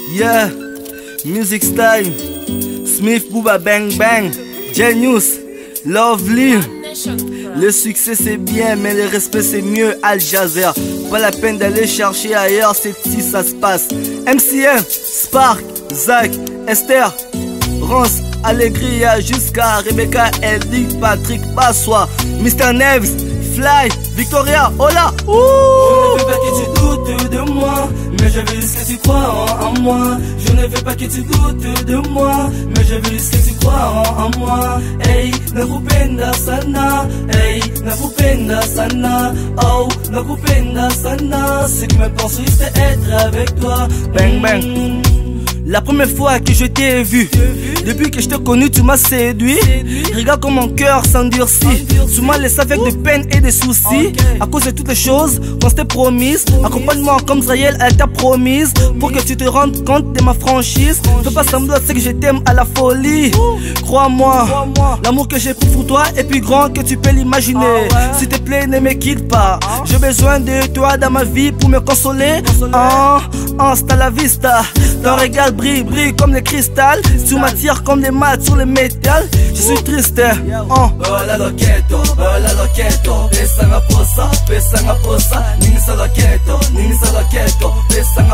Yeah, Music Style, Smith Booba Bang Bang, Genius, Lovely. Le succès c'est bien, mais le respect c'est mieux. Al Jazeera, pas la peine d'aller chercher ailleurs, c'est ici ça se passe. MCM, Spark, Zach, Esther, Rance, Allegria, jusqu'à Rebecca, Ellie, Patrick, Passois, Mr. Neves, Fly, Victoria, hola. Je ne veux pas que tu doutes de moi, mais je veux juste que tu crois en moi. Je ne veux pas que tu doutes de moi, mais je veux juste que tu crois en moi. Hey, nakupenda sana, hey, nakupenda sana, oh, nakupenda sana. Ce qui me pense juste être avec toi. Bang bang. La première fois que je t'ai vu, depuis que je t'ai connu, tu m'as séduit. Regarde comme mon cœur s'endurcit. Tu m'as laissé avec des peines et des soucis. À cause de toutes les choses qu'on s'était promises. Accompagne-moi comme Israël elle t'a promise. Pour que tu te rendes compte de ma franchise. Fais pas semblant, c'est que je t'aime à la folie. Crois-moi, l'amour que j'ai pour toi est plus grand que tu peux l'imaginer. S'il te plaît, ne me quitte pas. J'ai besoin de toi dans ma vie pour me consoler. Hasta la vista. Ton regard brille, brille comme le cristal. Tu m'attires comme des maths sur le métal. Je suis triste. Hola loqueto, pesanga posa, ningisa loqueto, pesanga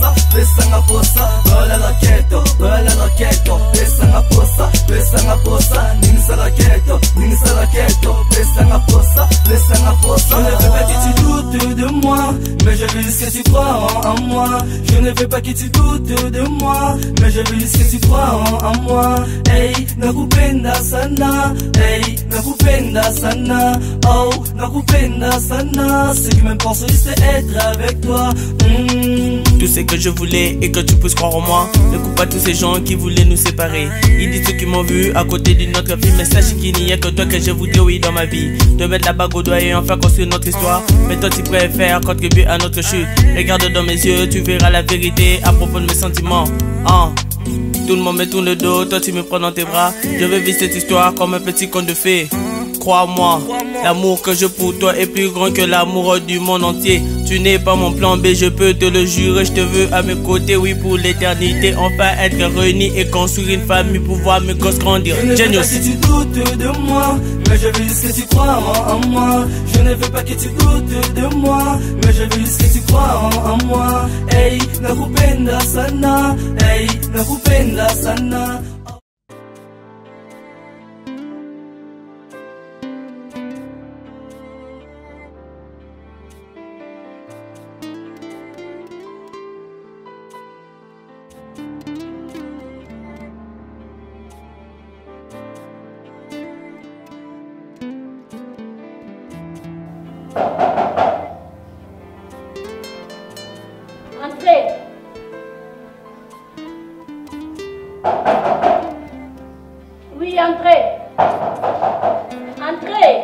posa, hola loqueto, pesanga posa, ningisa loqueto, pesanga posa. Je ne veux pas que tu doutes de moi, mais je veux juste que tu crois en moi. Je ne veux pas que tu doutes de moi, mais je veux juste que tu crois en moi. Hey, nakupenda sana, hey, nakupenda sana, oh, nakupenda sana. Ce qui m'importe c'est être avec toi. Tout ce que je voulais et que tu puisses croire en moi. Ne coupe pas tous ces gens qui voulaient nous séparer. Ils disent ceux qui m'ont vu à côté d'une autre fille, mais sache qu'il n'y a que toi que je voudrais, oui, dans ma vie. De mettre la bague au doigt et enfin construire notre histoire. Mais toi tu préfères contribuer à notre chute. Regarde dans mes yeux, tu verras la vérité à propos de mes sentiments. Tout le monde me tourne le dos, toi tu me prends dans tes bras. Je veux vivre cette histoire comme un petit conte de fées. Crois-moi, l'amour que j'ai pour toi est plus grand que l'amour du monde entier. Tu n'es pas mon plan B, je peux te le jurer. Je te veux à mes côtés, oui, pour l'éternité. Enfin être réunis et construire une famille pour voir mes gosses grandir. Je ne veux pas que tu doutes de moi, mais je veux juste que tu crois en moi. Je ne veux pas que tu doutes de moi, mais je veux juste que tu crois en moi. Hey, nakupenda sana, hey, nakupenda sana. Entrez. Oui, entrez. Entrez.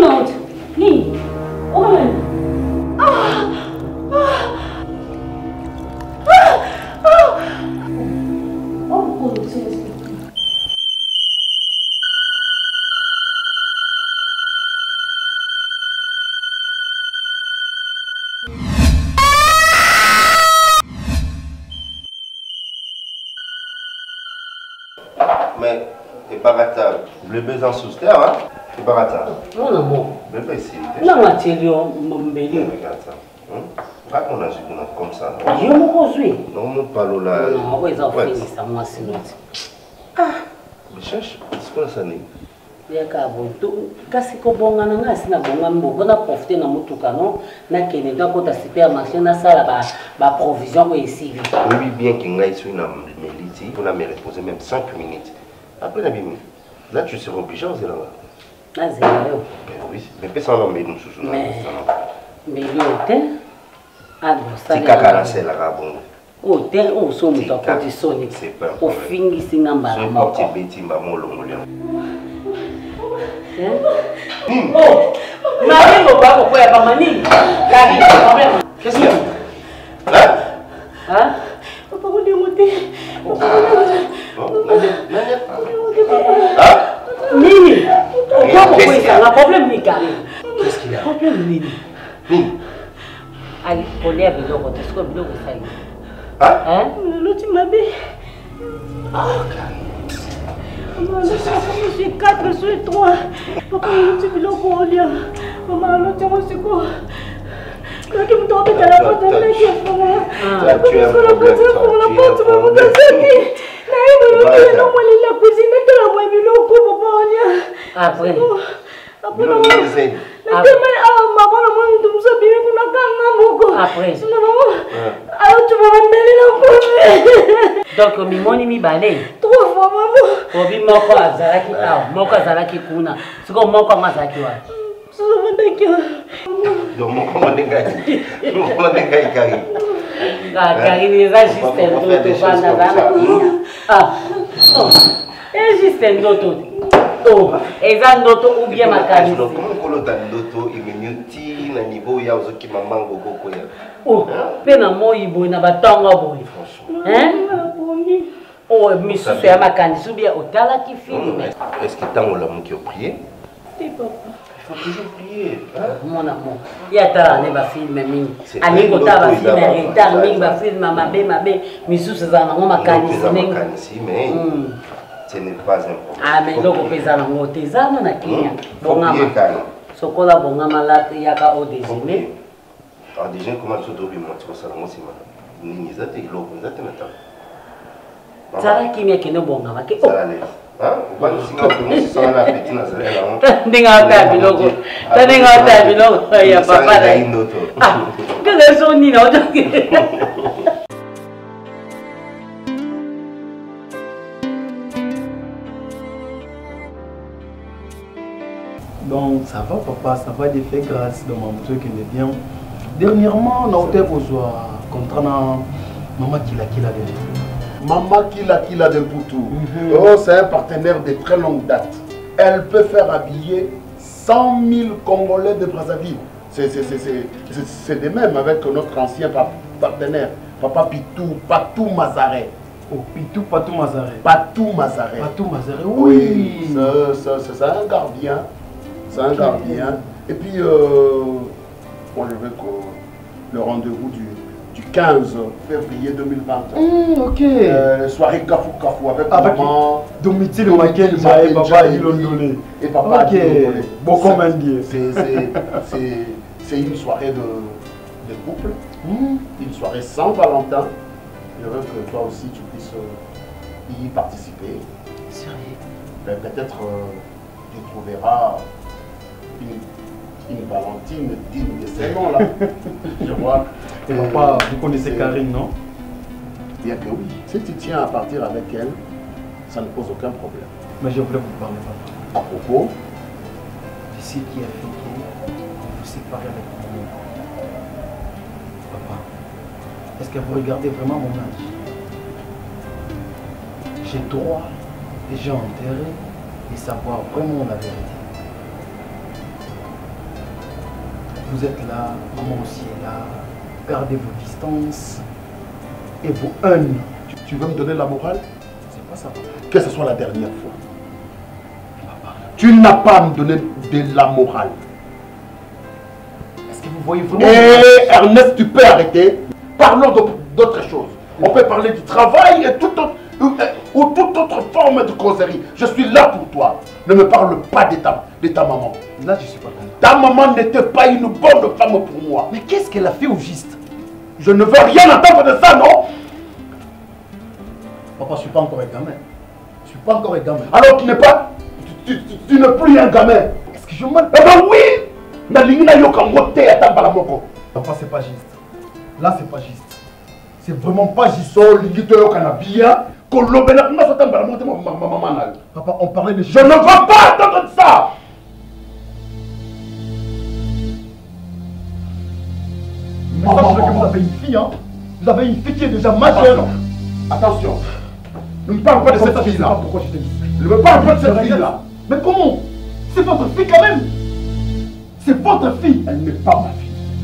non. Ni. Oh man. Mais c'est pas grave. Le besoin sous terre, hein? C'est pas grave. Non, non. Mais pas ici. Non, Mathieu, mon bébé. Regarde ça. Pas qu'on a joué comme ça. Je me construis. Non, mon palo là. Non, oui, ça fait ça, moi, c'est l'autre. Ah! Mais cherche, c'est quoi ça? Kasi ko bonga na nga sina bonga moko na profiter na mutuka non na kene donc ko ta supermarché na sala ba provision ko ici. Oui, bien qu'il n'aille sur une militi, on a me reposer même 5 minutes. Après la bimi, là tu seras obligé de là. Na zéro. Oui, mais personne n'a mis nous sous mais l'hôtel a ça. C'est caca c'est là bon. Hôtel on so muto ko di soni. O fingi singa mbala moko. C'est bêti mba molongo lya. Oh, Marie ne va pas pouvoir pas manier. Qu'est-ce que hein? Papa, on est monté. Nini, pourquoi ça? Un problème, Nika. Qu'est-ce qu'il y a? Problème, Nini. Nini. Allez, on est avec l'autre. Est-ce que l'autre ça y est? Hein? L'autre m'a dit. Ah, je suis 4, je suis 3. Papa, je suis là pour aller. Maman, je suis quoi? Je suis là pour aller à la porte de la guerre. Je suis là pour la porte de la guerre. Après. Donc, mimoni mi balé. 3 fois maman. Obi moko azalaki awa, moko azalaki kuna. Siko moko mazaki wa. Donc moko mandengai. Moko mandengai kari. Kari ni za juste ndoto bana bana. Ah. Et juste ndoto. Oh, eza ndoto ou bien makanisi. Donc comment kolota ndoto iminuti na niveau ya ozoki mamango koko ya. Oh, pena moi boy na batanga boy. Hein? Oh, mais si c'est à ma candidature, ou bien au talent qui filme. Est-ce que tant on l'a qui a prié? Oui, papa. Il faut toujours prier. Mon amour. Il y a talent, il va filmer. Allez, quand tu vas filmer, il va filmer, mais sous ces années, ma candidature. Mais ce n'est pas un problème. Ah, mais donc, on peut aller au Tézano, on a Kenya. Bon, ce qu'on a bon, on a malade, il y a qu'à au déjeuner. Alors, déjà, comment tu dois vivre, tu vas savoir, moi, c'est ma. Ni ça, t'es l'eau, ça, t'es maintenant. Zara kimia kino bonga make. Zara le. Hein? On va nous signer pour nous si ça va la petite na zara là. Ndinga ta biloko. Ndinga ta biloko ya papa là. Ah. Que les gens ni non. Donc ça va papa, ça va de faire grâce dans mon truc qui est bien. Dernièrement, on a été pour contrat maman qui l'a derrière. Maman Kila de Poutou. Oh, c'est un partenaire de très longue date. Elle peut faire habiller 100 000 Congolais de Brazzaville. C'est de même avec notre ancien partenaire, Papa Patou Mazaret. Oh, Patou Mazaret. Patou Mazaret. Patou Mazaret, oui. C'est un gardien. C'est un gardien. Et puis, bon, je veux que le rendez-vous du 15 février 2020. Ok. Soirée Kafou avec maman. Domicile de Michael Jaé, papa Ilondolé. Et papa Ilondolé. Bon, comment dire. C'est une soirée de couple. Une soirée sans Valentin. Je veux que toi aussi tu puisses y participer. Sérieux? Peut-être tu trouveras une Valentine digne de ces noms-là. Je vois. Papa, vous connaissez Karine, non? Bien que oui. Si tu tiens à partir avec elle, ça ne pose aucun problème. Mais je voulais vous parler, papa. À propos? De ce qui a fait que vous séparez avec moi. Papa, est-ce que vous regardez vraiment mon âge? J'ai droit, déjà enterré, de savoir vraiment la vérité. Vous êtes là, maman aussi est là. Gardez vos distances et vos haines. Tu veux me donner la morale? C'est pas ça, papa. Que ce soit la dernière fois. Papa, tu n'as pas à me donner de la morale. Est-ce que vous voyez vraiment... Et Ernest, tu peux arrêter. Parlons d'autres choses. On peut parler du travail et toute autre forme de causerie. Je suis là pour toi. Ne me parle pas de ta maman. Là, je suis pas content. Ta maman n'était pas une bonne femme pour moi. Mais qu'est-ce qu'elle a fait au juste? Je ne veux rien entendre de ça, non? Papa, je ne suis pas encore un gamin. Je suis pas encore un gamin. Alors tu n'es pas... Tu n'es plus un gamin. Est-ce que je mens? Eh ben oui! Papa, c'est pas juste. Là, c'est pas juste. C'est vraiment pas juste. Papa, on parlait de... Je ne veux pas entendre ça! Mais sachez que vous avez une fille, hein? Vous avez une fille qui est déjà majeure. Attention. Ne me parle pas de cette fille-là. Pourquoi je t'ai dit? Ne me parle pas de cette fille-là. Mais comment? C'est votre fille quand même. C'est votre fille. Elle n'est pas ma fille.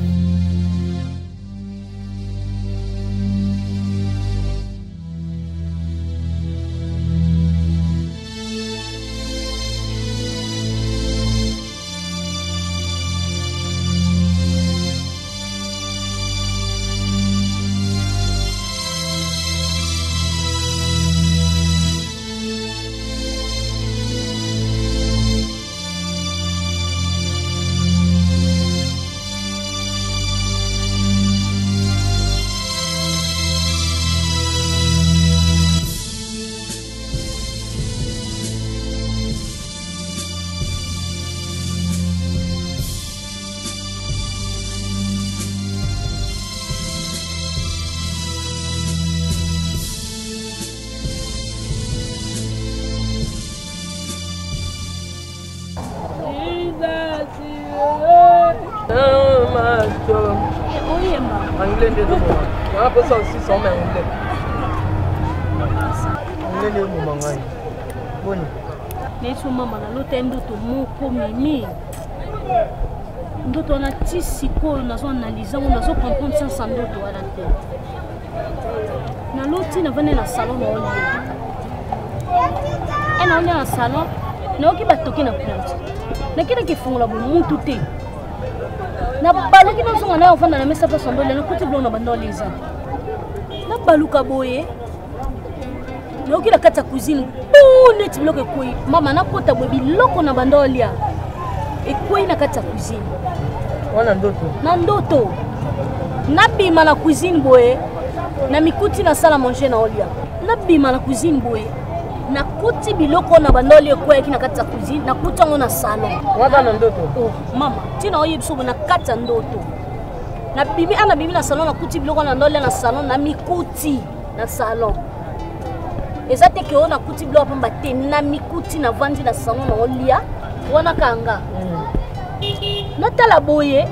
Mama na lota ndoto moko mimi ndoto na tisiko nazo analyser on nazo comprendre sans ndoto à la tête na loti na vane na salon na oli on est en salon na oki batoki na plante na kile kifungola bo mutu te na baluki na songa na ofanda na mesa pa sondole na kuti blo na bando leza na baluka boye na oki la kata cuisine net bloke koi mama na kota bobi loko na bandolia e koi na kata cuisine wana ndoto na bima na cuisine boye na mikuti na sala manger na olia na bima na cuisine boye na kuti biloko na bandolia koi kina kata cuisine na kuta ngona salon wana na ndoto oh mama tina oye biso na kata ndoto na bimi na salon na kuti biloko na bandolia na salon na mikuti na salon ezate ke ona kuti blo pamba te na mikuti na vandi na salon na olia wana kanga na tala boye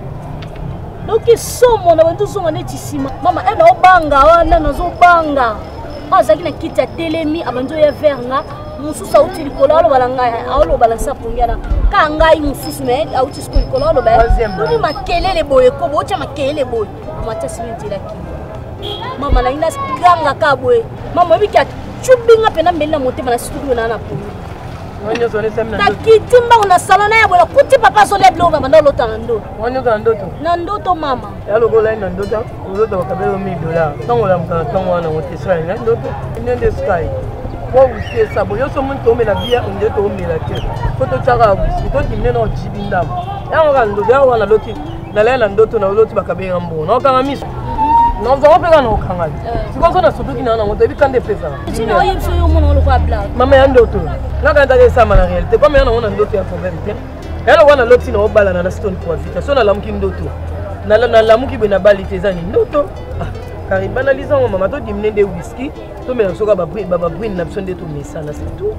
doki somo na bantu songa neti sima mama ena obanga wana nazo banga azaki na kiti ya telemi abanzo ya verna mususu auti likolo alo balanga alo balansa pongiana kanga mususu me auti sko likolo alo ba doni makelele boye ko bocha makelele boye amata simenti la ki mama na ina ganga kabwe mama biki chubinga pena mbele na motema na studio na po wanyo zone semna na kitimba una salona ya bola kuti papa so le bloga banda lota na ndo wanyo na ndoto mama ya logo la na ndoto uzoto bakabelo $1000 tongo la mkana tongo wana moteswa na ndoto nende sky kwa usiesa boyo so muntu omela bia onde to omela te foto chaka usi to dimne na jibinda ya ngaka ndoto ya wana loti na lela ndoto na loti bakabela mbo na kanga miso non vous avez pas non kangal c'est quoi ça surtout qui n'a on début quand des pesa sinon il faut yo mon ko abla mama ya ndoto la quand ta ça na réalité comme yana on ndoto ya vérité elle wana loti na obala na stone pour vite so na lamuki ndoto na lamuki bena bali tezani ndoto car il banalise mama to dimne de whisky to me soka ba bruit na besoin de to mesana c'est tout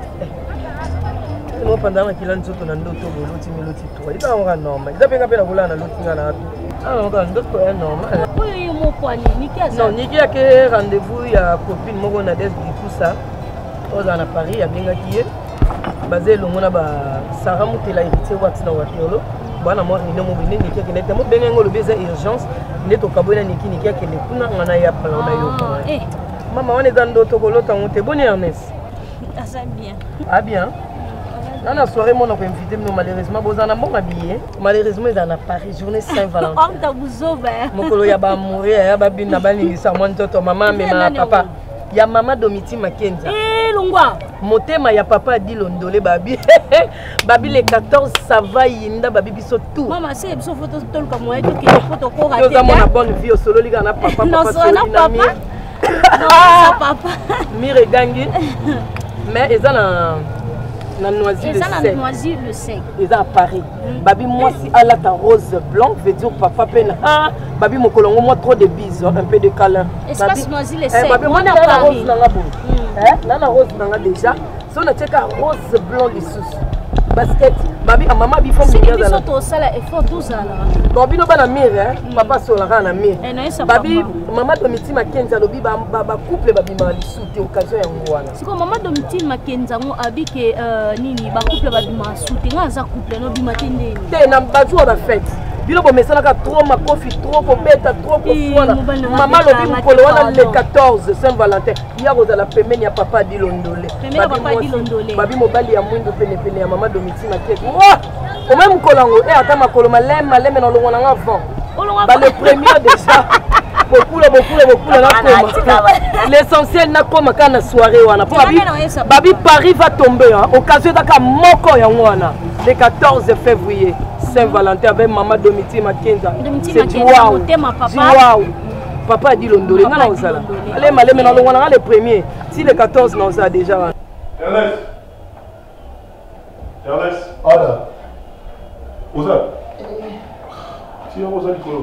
no pendant qu'il a nzoto na ndoto boloti meloti to ita on normal ita penga pena kula na loti ngana ah on ndoto est normal non, Niki a que rendez-vous, il y a copine, moi on a des tout ça. On est à Paris, il y a bien qui est basé le monde Sarah Moutela héritier Watsina Wakiolo. bana mo réunion mo bine niki ke nete mo benga ngolo beza urgence neto kabona niki ke le kuna ngana ya pala na yo. Maman on est dans d'autres kolota on te bonne Ernest. Ça bien. Ah bien. Dans la soirée mon on peut inviter nous malheureusement bozana bon habillé. Malheureusement dans Paris journée Saint-Valentin. On t'a bouzoba. Mokolo ya ba mourir ya ba bina ba ningisa moi ntoto maman mais ma papa. Ya maman Domiti Makenza. Longwa. Motema ya papa dit londolé babi. Babi le 14 ça va yinda babi biso tout. Maman c'est biso photo tol comme moi tout que photo ko raté. Yo za mona bonne vie au solo liga na papa non, papa solo na mi. Non, ça papa. Mire gangi. Mais ils na noisy le sec. Noisy le sec. Ils à Paris. Babi moi si à la ta rose blanc veut dire papa peine. Ah, babi mon colongo moi trop de bises, un peu de câlin. Espace noisy le sec. Babi moi na Paris. Là la rose nanga déjà. Si on a checké rose blanc les sous. Basket. Babi a maman bi font bien là. Si tu sala effort tout ça là. Babi no bana mire papa sola na mire. Babi maman Domiti Makenza lobi ba couple babi ma lisute occasion ya ngwana. Siko maman Domiti Makenza ngo abike nini ba couple babi ma sute nga za couple no bi matende. Te na ba jour ba fête. Bilo bo mesana ka trop ma coffee trop ko beta trop ko sola. Maman lobi mukolo wana le 14 Saint-Valentin. Ya ko za la pemeni ya papa di londolé. Babi mobali ya mwindo pene ya maman Domiti Makenza. Au même colongo et attends ma coloma lème dans le monde avant. Le premier déjà. Beaucoup l'essentiel n'a comme quand la soirée wana. Babi Paris va tomber hein. Occasion d'aka moko ya wana. Le 14 février Saint-Valentin avec maman Domiti Makenza. C'est waouh. Waouh. Papa dit londolé ngana osala. Allez malème dans le monde le premier. Si le 14 non ça déjà. Ernest. Ada. Oza. Si on Oza Nicolo.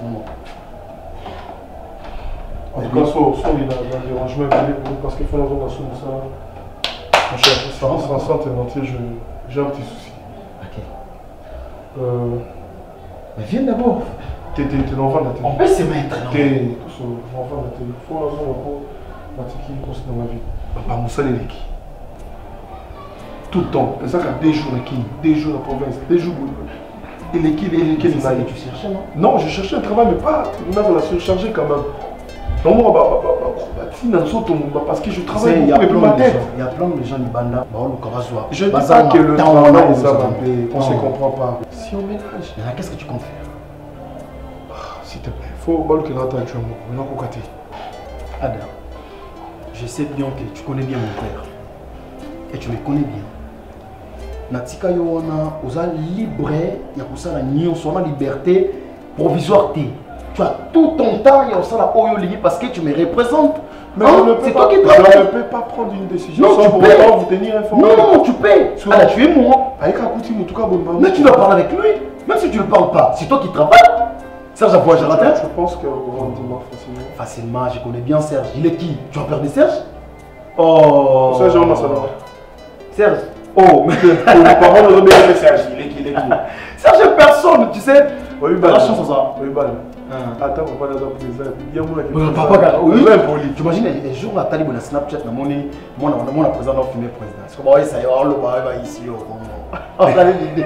En tout cas, il a un dérangement parce qu'il faut la zone ça. Mon cher, ça enceinte entier, j'ai un petit souci. Ok. Mais viens d'abord. T'es l'enfant de la télé. On peut se mettre. T'es l'enfant de la télé. Il faut la zone pour la télé qui est dans ma vie. Papa Moussa Leleki. Tout le temps. C'est ça qu'il y a des jours ici, des jours à la province, des jours où il est qui tu cherchais, non? Non, je cherchais un travail, mais pas. Il m'a surchargé quand même. Non, moi, parce que je travaille beaucoup et puis ma tête. Il y a plein de gens qui bandent. Je dis pas que le travail, on ne se comprend pas. Si on ménage. Qu'est-ce que tu comptes faire? S'il te plaît, il faut que l'on actuellement. On a côté. Ada, je sais bien que tu connais bien mon père. Et tu me connais bien. Natika Yowana, osa libre, ya kusala nyonso na liberté provisoire té. Tu as tout ton temps et osala oyo lingi parce que tu me représentes. Mais c'est toi qui travailles. Je ne peux pas prendre une décision non, sans pour autant vous tenir informé. Non, tu peux. Alors tu es moi. Mais tu dois parler avec lui. Même si tu ne parles pas, c'est toi qui travailles. Serge a voyagé à la tête. Je pense qu'on rendement facilement. Facilement, je connais bien Serge. Il est qui? Tu as perdu Serge? Oh. Serge, on a ça là. Serge. Oh, mais les parents ne remettent pas Serge. Il est qui? Serge est personne, tu sais. Oui, bah. La chance, ça. Oui, bah. Attends, on va dans un prison. Il y a mon papa, oui. Tu imagines, un jour, la talibou na Snapchat, na mon président a filmé président. C'est comme ça, on le voit ici au Congo. Allez, l'idée.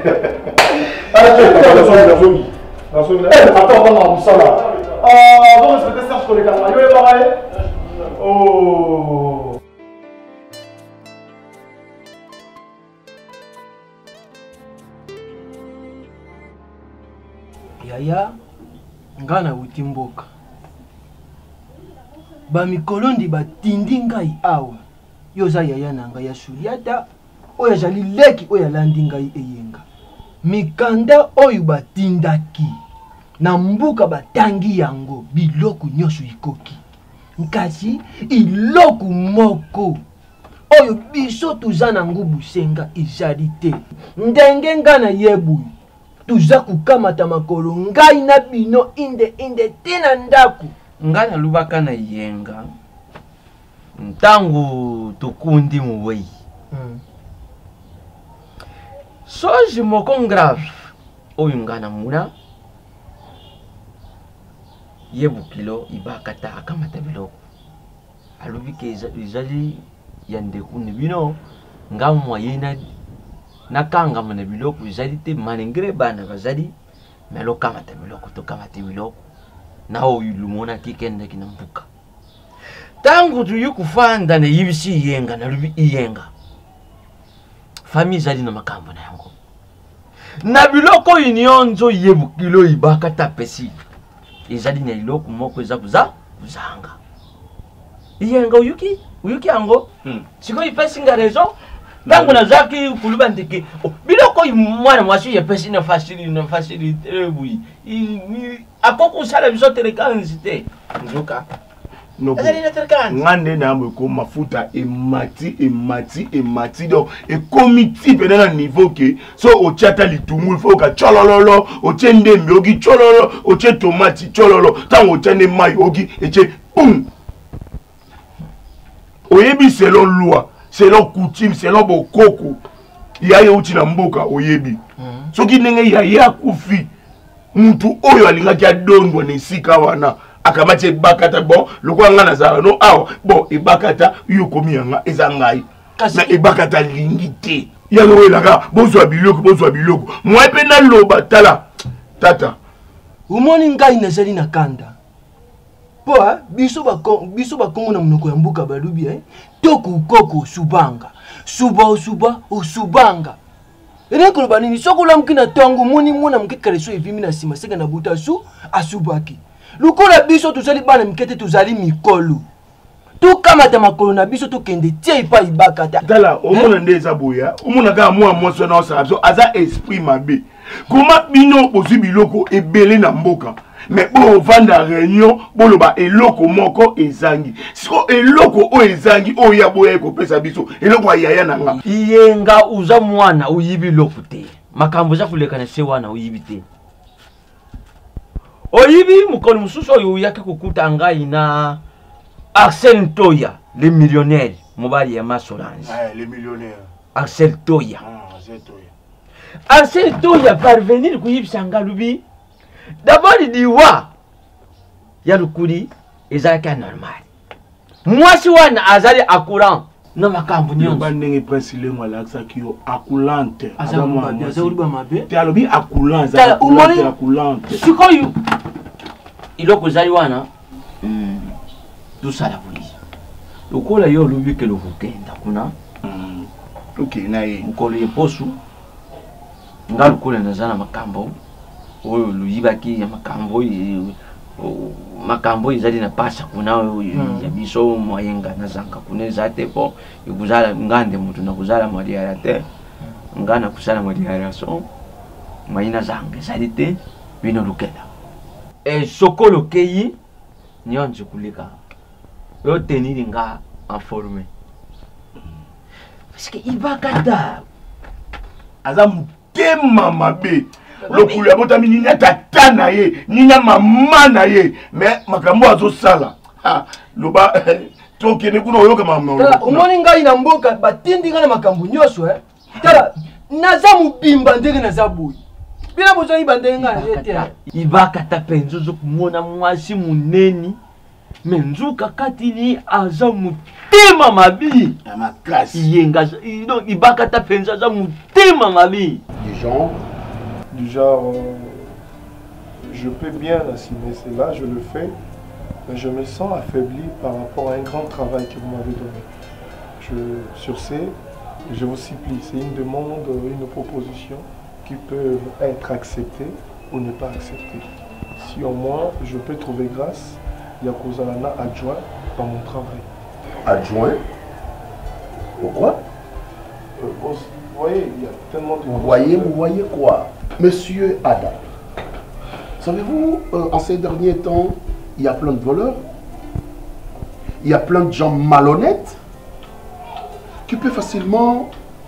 Attends, on va ça là. On va respecter Serge pour les camarades. Yo, pareil. Oh. Yaya ngana utimboka bamikolondi batindi ngai awa yoza yaya na ngai ya Suliata oyo jali leki oyo alandi ngai eyenga mikanda oyo batindaki na mbuka batangi yango biloko nyonso ikoki nkasi iloko moko oyo biso tuza nango busenga ezali te ndenge ngana yebuyi tuza kukamata makolo ngai na bino inde tina ndaku ngai nalubaka na yenga ntango tokundi muwei soji moko grave oyo ngai namuna ye bukilo ibakata akamata biloko alobi ke ezali ya ndeku ne bino nga moye nakanga mana biloko ezali te malgré bana bazali mais lokamata biloko tokamata biloko na oyo lumonaki kendeki na mbuka tangu tuyi kufanda na yibisi iyenga na lubi iyenga famille zali na makambo na yango na biloko nyonso yebukilo ibaka tapesi ezali na iloko moko eza kuzanga iyenga uyuki yango siko ipesi nga raison tangu nazaki kuluba ndeke biloko mwana mwasi yepesi na facilité bui akoko sala biso telekanzite nzoka ngande na ko mafuta emati donc ekomi type na niveau que so ochata litumul faut ka cholololo ochende mbiogi chololo oche tomati chololo tango ochende mai ogi eche pum oyebi selon loi selon coutume selon bokoko yaye uti na mboka oyebi soki ndenge yaye akufi mutu oyo alingaki adondwa na esika wana akamati ebakata bon lokwa nga nazala no awa bon ebakata yo komi yanga eza ngai na ebakata lingi te yango elaka bozwa biloko mwa pe na loba tala tata umoni ngai nazali na kanda po biso bakongo na monoko ya mbuka balubi tokukoko subanga suba osubanga ene koloba nini soko olamuki na tongo moni mwana moke kaleso evimi na nsima seka na buta asubaki lukola biso tozali bana mikete tozali mikolo tokamata makolo na biso tokende tie ipa ibakata tala omona nde eza boya omona kaka mwa mwasi na osala biso aza esprit mabe koma bino bozwi biloko ebele na mboka mais bovanda réunion boloba eloko moko ezangi siko eloko oyo ezangi oyo ya boya ekopesa biso eloko ayaya na nga iyenga uza mwana uyibi biloko te makambo za kulekana se wana uyibi te oyibi mukolo mususu oyo yake kukuta ngai na Axel Toya le millionnaire mobali ya Masolange le millionnaire Axel Toya Axel Toya parvenir kuyibisa ngalubi d'abord il dit wa ya lukuri ezaka normal mwasi wana azali akuran na makambo nyonso bandenge prince lengo alaksa kiyo akulante azali ba mabe te alobi akulante akulante sikoyo iloko zali wana dusala buli lokola yo lubi ke lokenda kuna okay naye mukolo yeposu ngalukola nazana makambo oyo luyibaki ya makambo izali na pasa kuna ya biso moyenga na zanga kuna zate po ikuzala ngande mutu na kuzala mwali ya te ngana kusala mwali ya so maina zanga zali te bino lukela sokolo keyi nyonje kulika yo teniri nga informé parce que ibakata aza mutema mabe lokulu ya botami nina tata na ye nina mama na ye mais makambo azosala loba tokende kuna oyoka mama tala omoni ngai na mboka batindi nga na makambo nyonso tala naza mobimba ndenge naza boyi bina bozongi bandenge nga te ibakata penzo zokumona mwasi muneni me nzuka katini aza mutema mabi makasi yenga donc ibakata penzo aza mutema mabi du genre je peux bien assumer cela, je le fais, mais je me sens affaibli par rapport à un grand travail que vous m'avez donné. Sur ce, je vous supplie, c'est une demande, une proposition qui peut être acceptée ou ne pas acceptée. Si au moins je peux trouver grâce, Yakozalana adjoint dans mon travail. Adjoint? Pourquoi? Vous voyez, il y a tellement de... Vous voyez quoi? Monsieur Adam, savez-vous, en ces derniers temps, il y a plein de voleurs, il y a plein de gens malhonnêtes qui peuvent facilement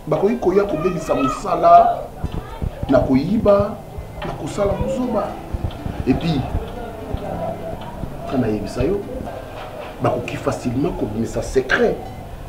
et puis, quand on a facilement comme ça secret,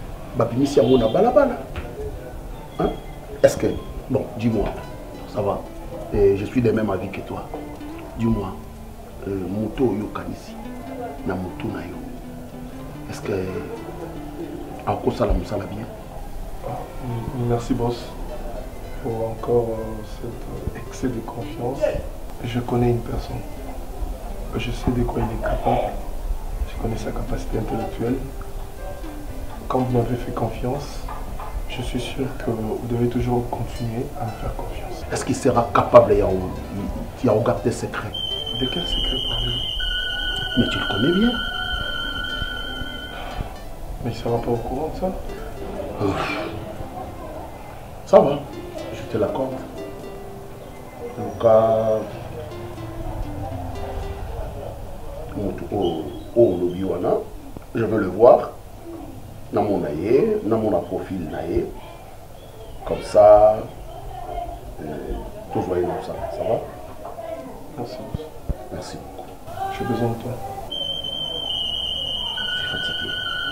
est-ce que, bon, dis-moi, ça va, je suis de même avis que toi. Dis-moi, moto yo kanisi, na moto na yo. Est-ce que à quoi ça la bien? Merci boss. pour encore cet excès de confiance. Je connais une personne. Je sais de quoi il est capable. Je connais sa capacité intellectuelle. Quand vous m'avez fait confiance, je suis sûr que vous devez toujours continuer à me faire confiance. Est-ce qu'il sera capable de garder tes secrets? De quel secret parlez-vous? Mais tu le connais bien. Mais il ne sera pas au courant de ça? Ça va, je te l'accorde. Donc, je veux le voir dans mon aïe, dans mon profil naïe. Comme ça, tout joyeux comme ça. Ça va? Merci. Merci beaucoup. J'ai besoin de toi. Je suis fatigué.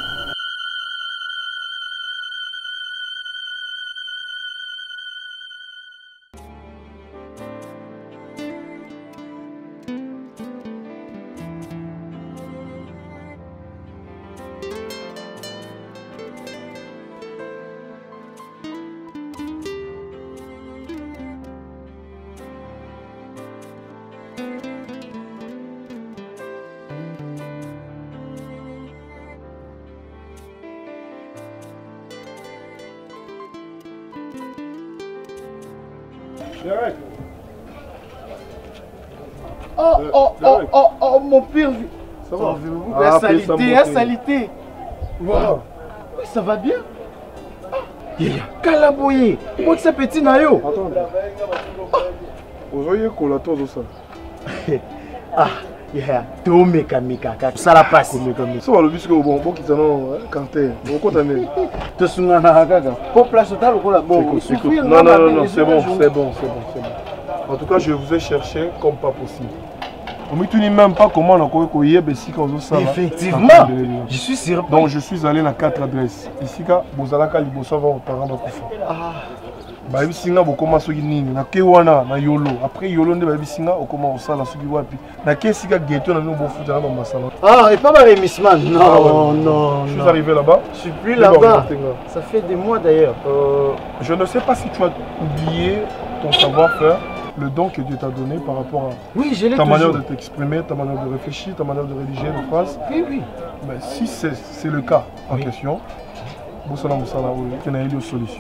Oh, mon pire. Ça va? La salité, la salité. Wow. Oui, ça va bien. Kalaboye, moi ça petit nayo. Attendez. Vous voyez qu'on l'a tous ça. Ah, Tomeka kaka. Ça la passe. Ça va le bisque au bon qui t'en carter. Bon quoi t'as mis? Te sungana kaka. Pour place total ou la bon. Non, c'est bon. En tout cas, je vous ai cherché comme pas possible. On ne dit même pas comment on a ça. Effectivement, je suis sûr. Donc je suis allé dans 4 adresses. Ici, Bozalaka Liboso va au Taramba Koufou. Baby Singa, vous commencez à dire na Kewana, na Yolo. Après Yolo, Baby Singa, on commence à la suivre. Wapi. Na Kessiga Ghetto, na nous bon foot dans ma salon. Ah, et pas ma remisman. Non. Je suis arrivé là-bas. Je suis plus là-bas. Ça fait des mois d'ailleurs. Je ne sais pas si tu as oublié ton savoir-faire. Le don que Dieu t'a donné par rapport à ta manière de t'exprimer, ta manière de réfléchir, ta manière de rédiger les phrases. Oui. Mais si c'est le cas en question, Boussala, tu as une solution.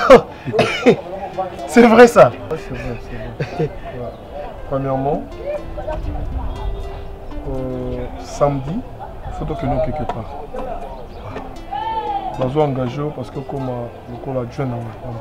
C'est vrai ça? Oui, c'est vrai. Voilà. Premièrement, samedi, il faut que nous quelque part. Je vais engager parce que comme on l'a jeune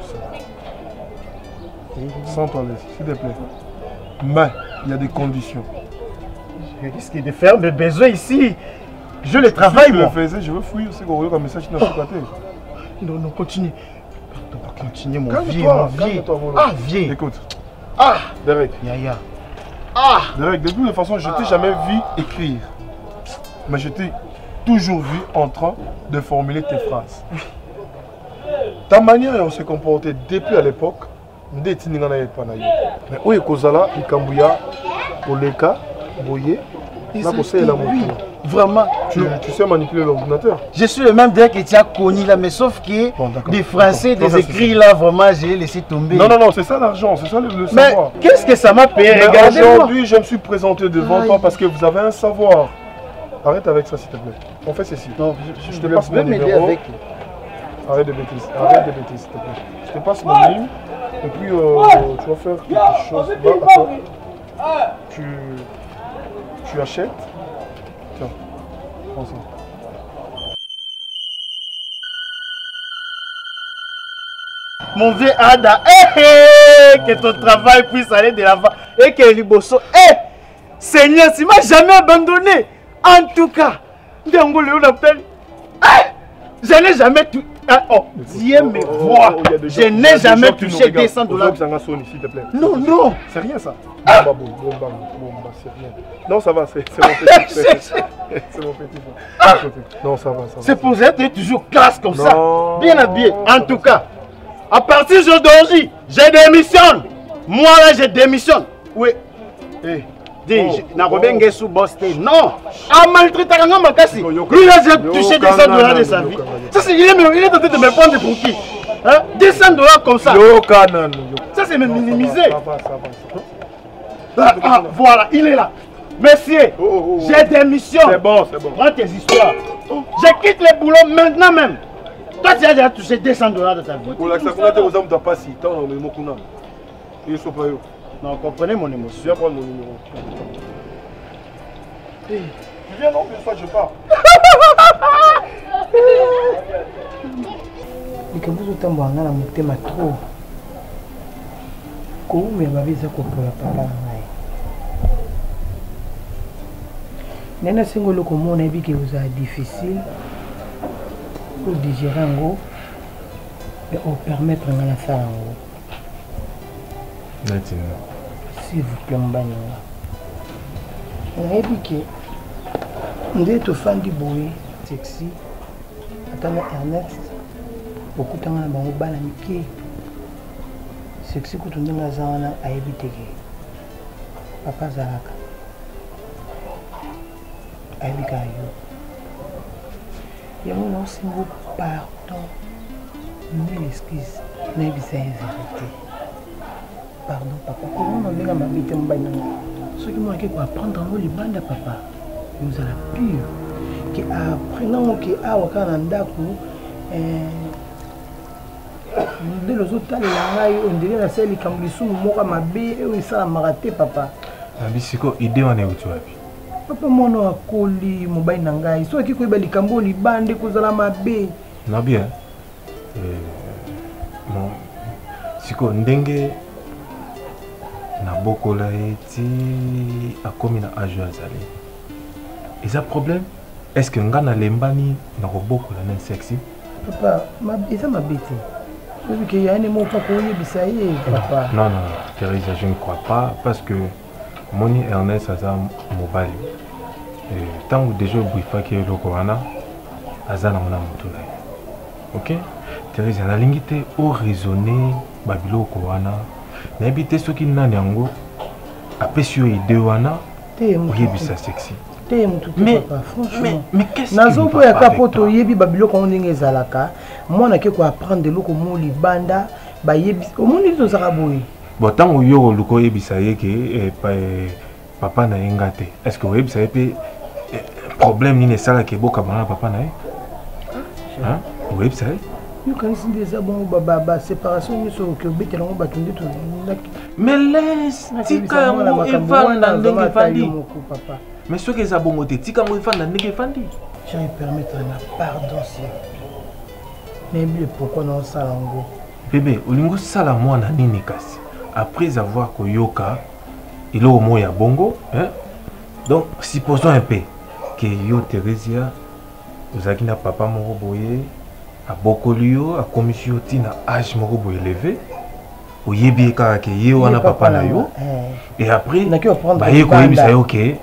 sans-toi l'aise, s'il te plaît. Mais il y a des conditions. Je risque de faire mes besoins ici. Je le travaille, moi. Si je le faisais, je veux fouiller aussi qu'on regarde un message qui n'a pas gâté. Non, continue. Continue, mon vieux. Vieux. Écoute. Ah, Derek. Yaya. Derek, de toute façon, je ne t'ai jamais vu écrire. Mais je t'ai toujours vu en train de formuler tes phrases. Ta manière de se comporter depuis à l'époque, mais où est Kozala, Ikambuya, Oleka, Boye, vraiment. Tu sais manipuler l'ordinateur. Je suis le même direct que tu as connu là, mais sauf que des Français, des écrits là, vraiment, j'ai laissé tomber. Non, c'est ça l'argent, c'est ça le mais savoir. Qu'est-ce que ça m'a payé? Aujourd'hui, je me suis présenté devant toi parce que vous avez un savoir. Arrête avec ça, s'il te plaît. On fait ceci. Non, je te passe mon numéro. Avec... Arrête de bêtises, s'il te plaît. Je te passe mon numéro. Et puis, tu vas faire quelque chose. Tu achètes. Tiens, prends ça. Mon vieux Ada, que ton travail puisse aller de l'avant. Et que Liboso, Seigneur, tu ne m'as jamais abandonné. En tout cas, je n'ai jamais tout. Dieu me voit. Je n'ai jamais touché 200 $. Non. C'est rien ça. C'est rien. Non, ça va, c'est mon petit. C'est mon petit. Non, ça va. C'est pour ça que tu es toujours classe comme ça. Bien habillé. En tout cas, à partir d'aujourd'hui, je démissionne. Moi là, je démissionne. Oui. Non, à maltraiter un homme, lui là j'ai touché $200 de sa vie. Ça c'est il est tenté de me prendre pour qui? Hein? 200 $ comme ça. Yo, Canon. Ça, c'est me minimiser. Ça va. Ah, voilà, il est là. Monsieur, j'ai des missions. C'est bon, c'est bon. Prends tes histoires. Je quitte le boulot maintenant même. Toi, tu as déjà touché 200 $ de ta vie. Pour la sacounate, vous avez pas si. Tant on est mokuna. Il faut pas yo. Non, comprenez mon émotion. Je vais prendre mon numéro. Tu viens non, une fois je pars. likambo ozotambola nga na motema tro koumela babe eza kopola papa na ngai ndenge nasengi eloko mona yebi ke ozala difficile odigere yango mpe opermettre nga nasala yango s'il vous plaît mobani nga nayebi ke nde tofandi boye sexy ata na Ernest okutanga na bango bana mike sexy kutu ndenge aza wana ayebi teke papa azalaka ayebi kaka yo yango naosengo pardon mille excuse nayebisa ye vérité pardon papa komona ndenge mabe te mobali nanga soki monake koapprendre yango libanda papa yozala pure ke après nango ke awa kaka na ndako nde lozotalela ngai ondire nasala likambo lisumu moko mabe oyo esalamaka te papa bisiko ide wana euti wapi papa mwana akoli mobali na ngai soki koyeba likambo oyo libande kozala mabe na bien siko ndenge nabokola ye ti akomi na age oyo azali eza problème est-ce que nga nalembani nakobokola na sexy papa eza mabe te oyebi ke yani moko kaka oyebisa ye papa non non Thérèse je ne crois pas parce que moni Ernest aza mobali ntango déjà obwifaki eloko wana aza nango na moto na ye ok Thérèse nalingi te oraisonne babiloko wana nayebi te soki nani yango apesi yo ide wana oyebisa sexy te mutu te papa franchement nazoboyaka mpo toyebi babiloko yango ndenge ezalaka mwana ke koapprendre eloko mo libanda bayebi omoni tozalaka boye bon ntango yo oluka oyebisa ye ke papa na ye nga te est ce que oyebisa ye mpe problème nini esalaka ebokama na papa na ye oyebisa ye yokanisi nde eza bongo baséparation nyonso oke obetela yango bato nde tolaki mais laisse tika yango evanda ndenge efandi papa mais soki eza bongo te tika yango efanda ndenge efandi je vais permettre na pardon s'il nayebi le pourquoi naosala yango bebe olingi osala mwana nini kasi après avoir koyoka eloko moko ya bongo donc supposons un peu ke yo Thérésia ozalaki na papa moko boye abokoli yo akomisi yo ntina age moko boye élevé oyebi ye kaka ke ye wana papa na yo et après baye koyebisa yo ke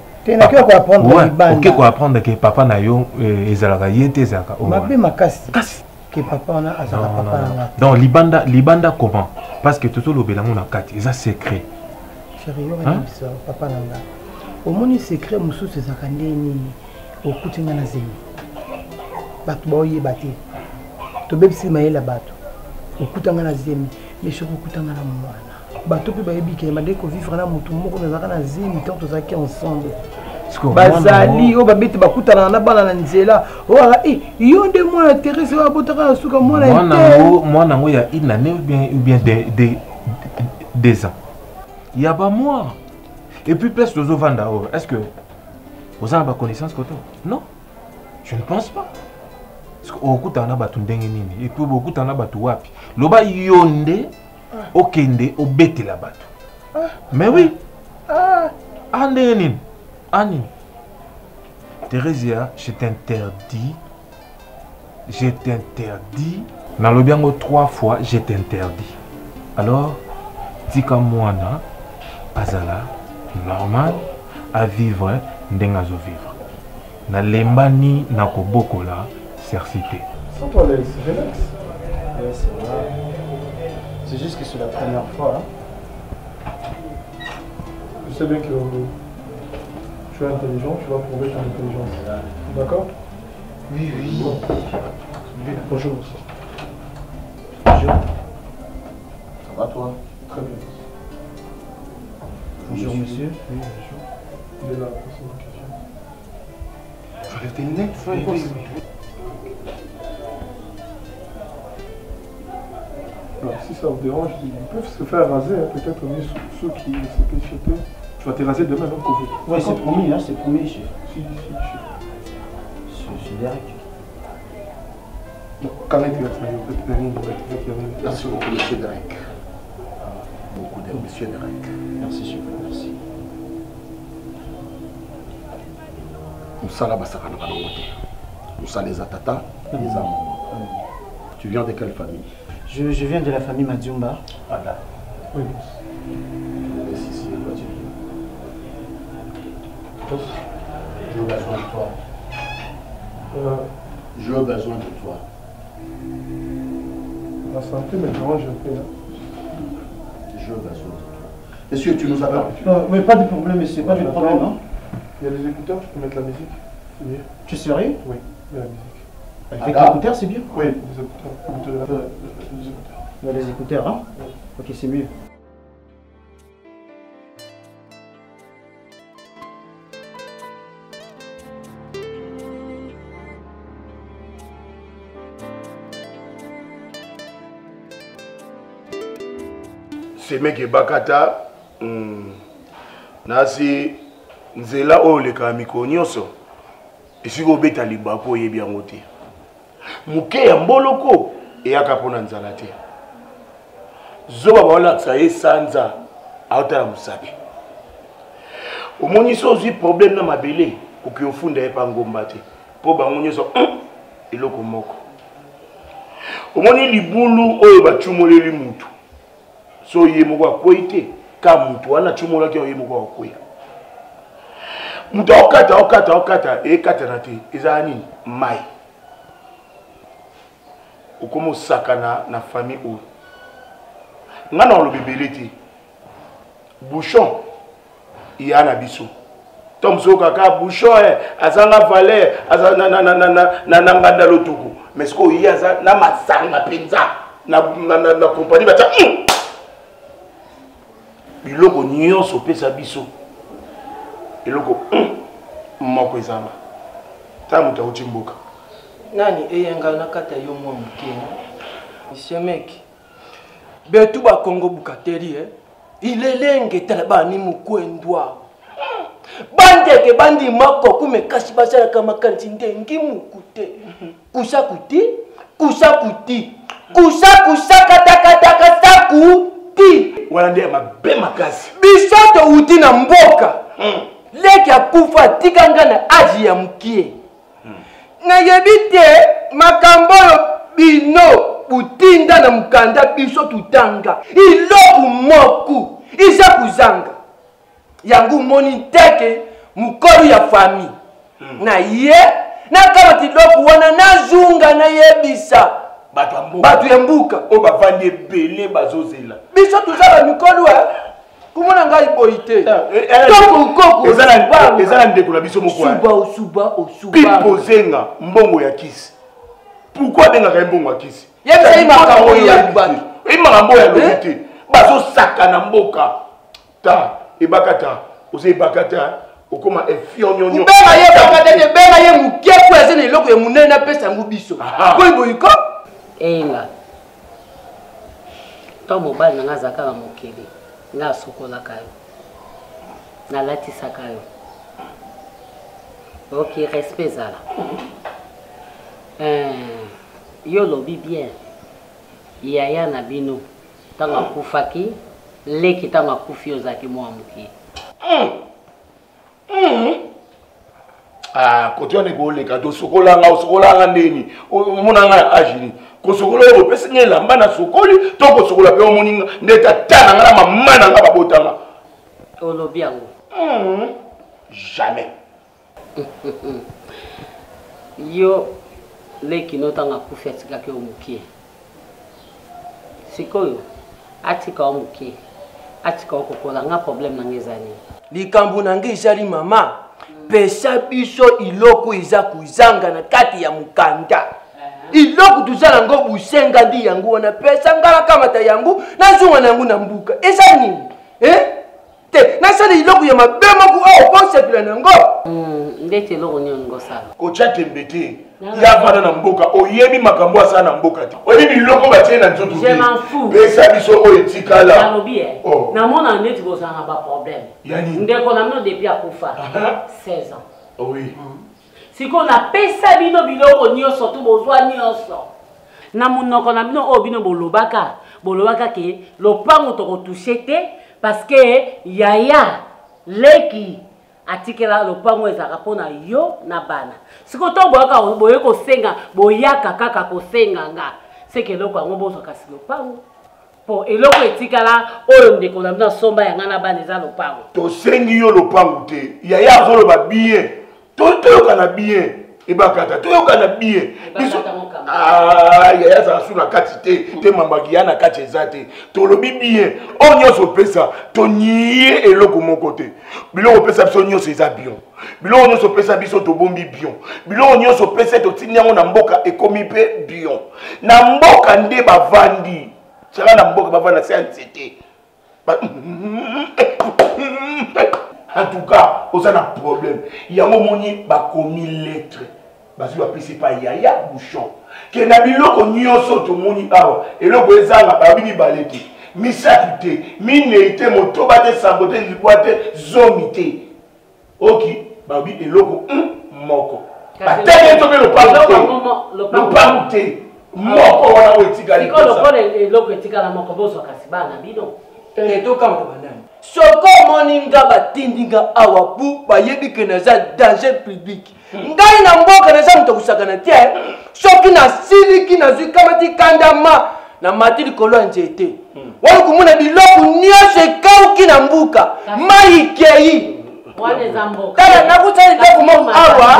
oke koapprendre ke papa na yo ezalaka ye te ezalaka mabe makasi ke papa wana azalaka papa na nga donc libanda comment parce que tozolobela ngo na kati eza secret chéri yo ayebisa papa na nga omoni secret mosusu ezalaka nde nini okuti nga na zemi bato baoyeba te tobebisi mayele bato okutanga na zemi mais soki okutanga na mwana bato mpe bayebi ke made kovivre na motu moko nazalaka na zemi ntango tozalaki ensemble bazali oyo babeti bakutanaka na bana na nzela oyoaka yo nde mwana Thérèse oyo abotaka na suka mwana yango ya une année ou bien des ans ya bamois et puis place tozovanda oyo est ce que oza na baconnaissance koto non je ne pense pas okutana na bato ndenge nini et puis okutana na bato wapi loba yo nde okende obetela bato mais oui ndenge nini Annie, Thérésia, je t'interdis. Dans le biango 3 fois, je t'interdis. Alors, tika mwana, azala, normal, à vivre, ndengazo vivre. Na lembani, na kobokola, cercité. Sans toi, relax. C'est juste que c'est la première fois. Je sais bien que tu es intelligent, tu vas prouver ton intelligence. D'accord? Oui. Bonjour. Bonjour. Ça va toi? Très bien. Bonjour monsieur. Oui, bonjour. Il est là, c'est ma question. Tu enlèves tes lunettes, frère. Oui. Alors, si ça vous dérange, ils peuvent se faire raser, hein, peut-être mieux ceux qui se pêchent. Tu vas te raser demain, non, Covid. Oui, c'est promis, hein, c'est promis, chef. Si. C'est Derek. Quand est-ce que Merci beaucoup, monsieur Derek. Beaucoup de monsieur Derek. Merci, chef. Merci. Moussala Basakana Banangote. Moussa les Atata, les Amants. Tu viens de quelle famille? Je viens de la famille Madiumba. Ah là. Oui. Tu laisses ici, vas-y. J'ai besoin de toi. J'ai besoin de toi. La santé me dérange un peu là. J'ai besoin de toi. Monsieur, tu nous attends. Mais pas de problème, monsieur, pas de problème. Hein? Il y a des écouteurs, je peux mettre la musique. C'est mieux. Tu es sérieux? Oui, il y a la musique. Avec l'écouteur, c'est bien? Oui, les écouteurs. Il y a les écouteurs, hein? Ok, c'est mieux. Ce mec est bakata. Nasi nzela o le kamiko nyonso. Esi ko beta libako yebi yango te. Muke ya mboloko eyaka pona nzala te. Zoba baola tsaye sanza autala musabe. Omoni so zi problème na mabele oki ofunda epa ngomba te. Po bango nyonso eloko moko. Omoni libulu oyo bachumoleli mutu. So ye moko akoite ka mutu wana chumola ke ye moko akoya. Mutu okata ekata na te ezani mai. Okomo sakana na famille o. Ngana on le bébélé bouchon yana biso. Tom so kaka bouchon azanga valet azana na nganda lotoko. Mais ce ko yaza na masanga penza na compagnie bacha. Biloko nyonso pesa biso. Biloko moko ezama. Ta muta utimboka. Nani eyenga nakata yo mwa mukena. Monsieur mec. Betu ba Congo bukateri ilelenge talaba ni mukwendwa. Bandeke bandi mako kume kashi basara kama kanti ndengi mukute. Kusakuti kata sakuti. Wala ndiye mabe makasi. Bisoto uti na mboka. Leki akufa tikanga na aji ya mkie. Na yebite makambolo bino utinda na mkanda biso tutanga. Iloku moku isa kuzanga. Yangu moni teke mukolu ya fami. Na ye na kama tiloku wana nazunga na yebisa. Batu ya mbuka. O bavandi bele bazozela. Biso tuzaba mikolu kumona ngai boite. Koko ezala ndeko na biso moko. Suba. Pipo zenga mbongo ya kisi. Pourquoi benga mbongo ya kisi? Yebisa imakambo ya batu. Imakambo ya lobite. Bazo saka na mboka. Ta ebakata, ose bakata okoma efionyonyo. Benga ye bakata te benga ye mukepo ezene eloko ya munene pesa ngubiso. Boy boyiko. Enga. To mobile nanga zakala mokeli. Nga sokola kayo. Na latisa kayo. Ok, respect zala. Yo lobi bien. Yaya na bino. Tanga kufaki. Leki tanga kufi ozaki mwa muki. Kote wane go leka to sokolanga ndeni. Omona nga ajini. Ko sokola yo pesa ngela mbana sokoli to ko sokola pe omoninga ndeta tana ngala mamana nga babotanga. Olobi yango. Jamais. Yo leki no tanga kufi atikaki omuki. Sikoyo atika omuki. Atika okokola nga problème na ngezani. Likambu na ngizali mama. Pesa biso iloko iza kuzanga na kati ya mukanda. iloko tuzala ngo busenga di yangu wana pesa ngala kamata yangu nazunga nangu na mbuka eza nini te nasala iloko ya mabema ku au konsepila nango ndete eloko nini ngosala kocha tembete ya bana na mboka oyebi makambo asa na mboka te oyebi biloko batie na nzoto je m'en fous pesa biso oyo etikala nalobi namona ndeti kozala na baproblème ndeko na mino depuis akufa 16 ans oui sikoyo napesa bino biloko nyonso to bozwa nyonso na monoko na bino oyo bino bolobaka ke lopango tokotushe te parce que yaya leki atikela lopango ezalaka mpona yo na bana sikoyo to boye kosenga boyaka kaka kosenga nga seke eloko yango bozwa kasi lopango po eloko etikala oyo ndeko na bino asomba yanga na bana eza lopango tosengi yo lopango te yaya azoloba bien toyokana bien ebakata toyokana bien yaya azala su na kati te mambaki ya na kati eza te tolobi bien oyo nyonso opesa tonyie eloko moko te biloko opesa biso nyonso eza bion biloko nyonso opesa biso tobombi bion biloko nyonso opesa totindi yango na mboka ekomi mpe bion na mboka nde bavandi sala na mboka bavandi na se ya nzete en tout cas, on a un problème. Il y a un moment où bakomi lettre. Parce que c'est pas yaya bouchon. Que na biloko nyonso to moni awa. Et le boezanga babini baleti. Misakite, minete motoba te sabote liboate zomite. OK, babi eloko moko. Batele to be le pamte. Moko wana wetikali. Siko lokole eloko etikala moko bozo kasibana bino. Teto kama banani. Soko moninga batindinga awa bu bayebi ke naza danger public. Ngai na mboka naza mtokusakana te. Soki na siliki na zikamati kandama na matili kolo nzete. Wali kumuna biloko nyose kauki na mbuka. Mai kei. Wane zambo. Kala nakusali ndako mo awa.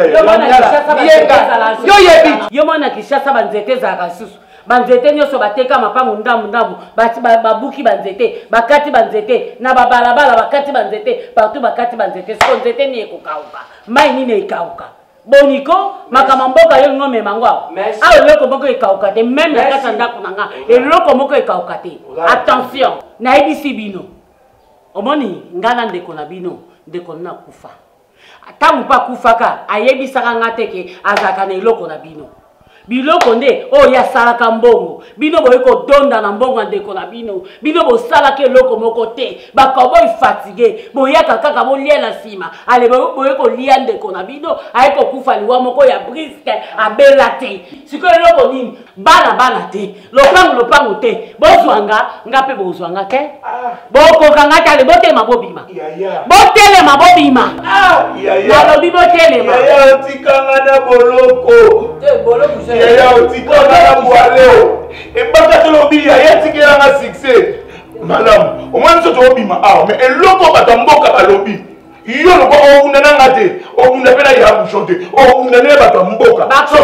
Yo yebi. Yo mwana kishasa banzete za kasusu. Banzete nyonso bateka mapango ndamu babuki banzete bakati banzete na babalabala bakati banzete partout bakati banzete so nzete ni ekokauka mai nini ekauka boniko makamamboka yo ngome mangwa ayo loko moko ekauka te même na kata ndako nanga eloko moko ekauka te attention na ebisi bino omoni ngana ndeko na bino ndeko na kufa tamu pa kufaka ayebisaka ngate ke azaka na eloko na bino biloko nde oyo yasalaka mbongo bino boyeko donda na mbongo ndeko na bino bino bosalaka eloko moko te bakoboyi fatigue boyaka kaka bolia na nsima ale boyeko lia ndeko na bino ayeko kufa liwa moko ya briske abela te sikoyo eloko nini bana te lopango te bozwanga nga mpe bozwanga te bokokanga te ale botema bobima botelema bobima nalobi botelema otikanga na boloko yaya otikanga na bwaleo ebaka tolobi yaya tikelanga succès malamu omwana biso tobima awa mais eloko bato mboka balobi yo loko obunda nanga te obunda mpe na ya bushon te obunda ne bato mboka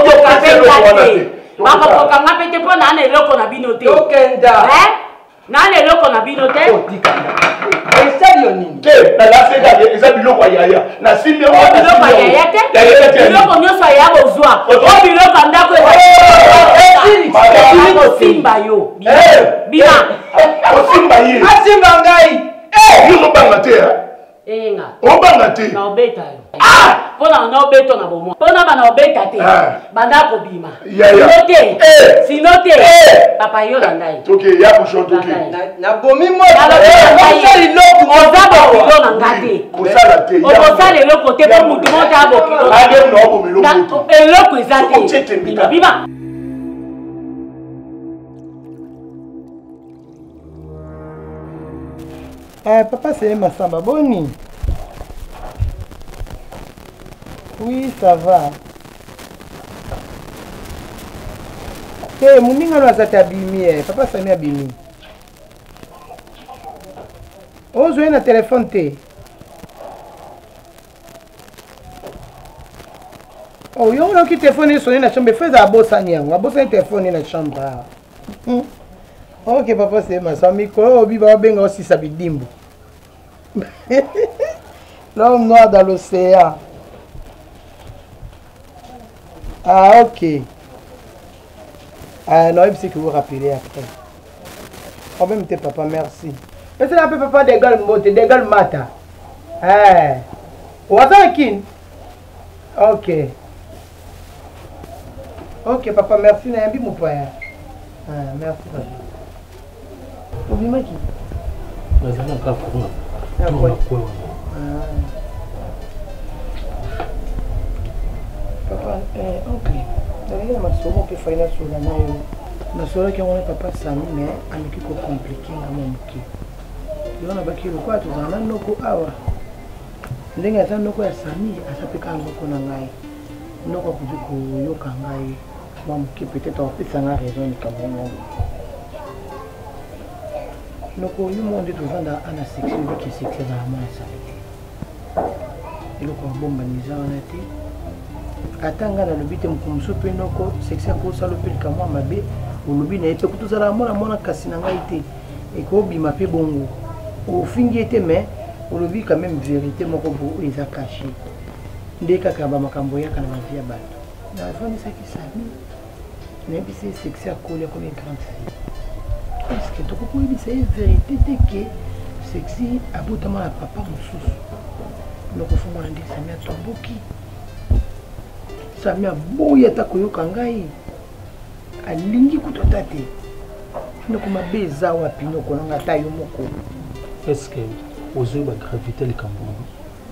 bakokokanga mpe te mpo nana eloko na bino te nana eloko na bino te esali yo nini te nalaseka eza biloko ya yaya nasimbi biloko ya yaya te biloko nyonso aya bozwa o biloko ya ndako osimba yo bima osimba ye asimba ngai yo nobanga te enga obanga te na obeta yo mpona na obeto na bomwa mpona bana obeta te banda kobima sino te papa yo na ngai toke ya bushon toke nabomi oza bokilo na nga te okosala eloko te mpo mutu moto abokilo eloko eza te bima papa c'est Massamba Boni. Oui, ça va. Hey, Mouninga nous a abîmé. Papa ça m'est abîmé. Oh, je vais téléphone té. Oh, yo on qui téléphone sonner dans la chambre, fais à bossa nyang. A bossa téléphone dans la chambre. Ok, papa c'est Massamba micro, obi ba benga aussi ça bidimbo. L'homme noir dans l'océan. Ah, ok. Ah non, c'est que vous rappelez après. Problème t'es papa, merci. Mais c'est là papa d'égal mote, d'égal mata. Eh. Wazakin. Ok. Ok papa, merci Nambi mon père. Ah, merci papa. Obi maki. Bazana ka pour papa, ok. D'ailleurs, ma soeur qui fait la soeur là, ma soeur qui a papa Sami, mais avec qui compliqué à mon qui. Il y a un bac qui le quoi, tout ça, non ko awa. Ndenge ata noko ya Sami, asapeka noko na ngai. Noko kudu ko yoka ngai. Maman qui peut-être en fait ça a raison ni comme moi. Noko yu monde tout ça dans ana section qui section na moi ça. Et le ko bomba niza na te. Atanga na lobite mkumso pe noko section ko sa lopel kamwa mabe. Olobi na ete kutuzala mona kasi na ngai te. Et ko bima pe bongo. Au fingi était mais olobi quand même vérité moko bo eza caché. Ndeka kaba makambo ya kana via bato. Na fani ça qui Sami. Mais c'est sexy à coller comme une grande fille. Est-ce que tu peux dire c'est une vérité que sexy a boutamment la papa moussous. Donc il faut me dire Sami a tomboki. Sami a boya ta koyo kangai. A lingi kutotate. Donc ma beza wa pino konanga tayo moko. Est-ce que ozo ba gravité le Cameroun?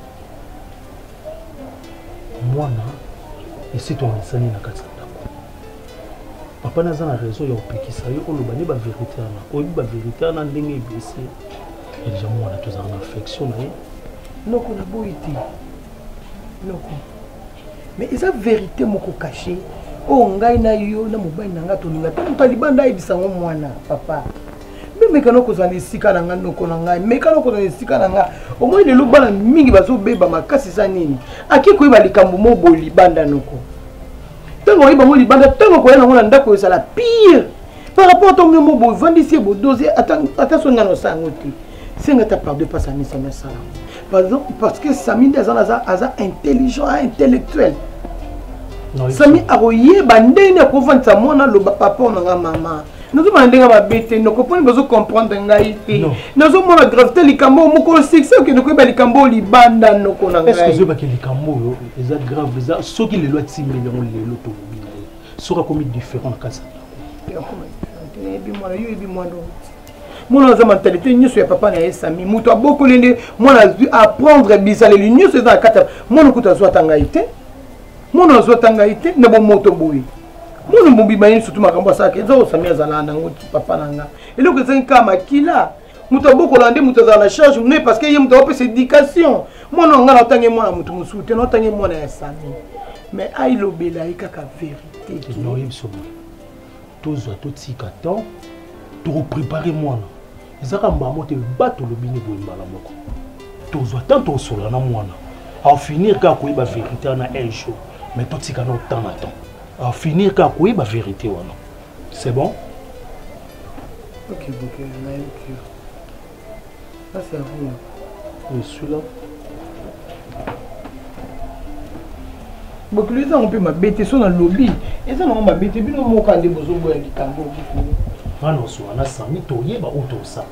Moi na et c'est ton enseigne na katsa. Papa n'a pas raison de pékisa yo oloba ni ba vérité na oyi ba vérité na ndenge blessé et déjà moi na tous en affection na noko na boiti noko mais eza vérité moko caché o ngai na yo na mobali na nga toninga ta mutalibanda ibisango mwana papa mais kanoko za nisika na nga noko na ngai mais kanoko za nisika na nga au moins le lobana mingi bazo beba makasi sa nini akiko iba likambo mo boli banda noko. Tango iba mo libanda tango ko yana ngona ndako yosala pire par rapport à ton memo bo vendisi bo dossier attention ngano sangote senga ta pardon pas Sami ça sala par exemple parce que Sami des aza intelligent intellectuel Sami aroye bandene ko vanta mona lo papa na mama nous sommes ndenge ba bete no ko poni bezo comprendre ngai te nous sommes mona gravité likambo moko succès que no ko ba likambo libanda no ko na ngai est-ce que zo ba ke likambo yo eza grave eza soki le loi timé le loto sera comme différent ka ça ebi mwana yo ebi mwana mwana za mentalité nyoso ya papa na Sami muto aboko lende mwana apprendre bisaleli nyoso za kata mwana kuta zo tanga ite mwana zo tanga ite na bo moto boyi mwana mbubi bayini surtout makambo saka ezo Sami azalanda ngoti papa nanga eloko zenka makila muto aboko lande muto za na charge ne parce que ye muto opé éducation mwana ngana tangi mwana muto musute no tangi mwana ya Sami mais ai lobela ikaka vérité non yebsomo tous à tout temps pour préparer moi ezaka mbamo te bato lobini boyembala moko tous tant au solo na mwana à finir ka ko ba vérité na un jour mais tout tika no temps à temps à finir ka ko ba vérité wana c'est bon ok na yo ça c'est à vous je suis là beaucoup les gens on peut m'abêter sur dans le lobby et ça non m'abêter bino mo kande bozo boya likambo ah non so na Sami toye ba auto ça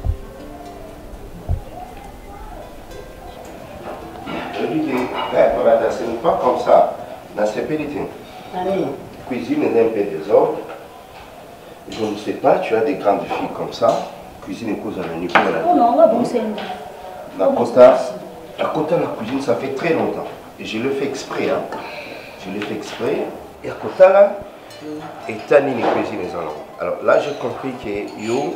je lui dis ce n'est pas comme ça dans ces pays cuisine est un peu désordre je ne sais pas tu as des grandes filles comme ça cuisine est cause à la nuit oh non là bon c'est la Costa la cuisine ça fait très longtemps et je le fais exprès hein. Je l'ai fait exprès. Et à côté là, et Tani les cuisines les alors. Alors là j'ai compris que yo,